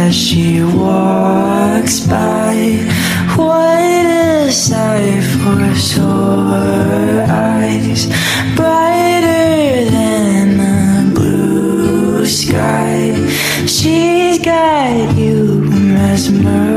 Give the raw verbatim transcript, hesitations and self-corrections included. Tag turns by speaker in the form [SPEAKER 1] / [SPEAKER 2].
[SPEAKER 1] as she walks by. What a sight for sore eyes, brighter than the blue sky. She's got you mesmerized.